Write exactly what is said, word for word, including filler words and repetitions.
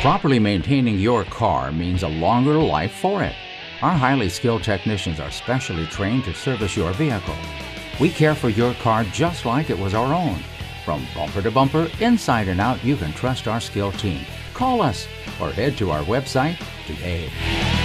Properly maintaining your car means a longer life for it. Our highly skilled technicians are specially trained to service your vehicle. We care for your car just like it was our own. From bumper to bumper, inside and out, you can trust our skilled team. Call us or head to our website today.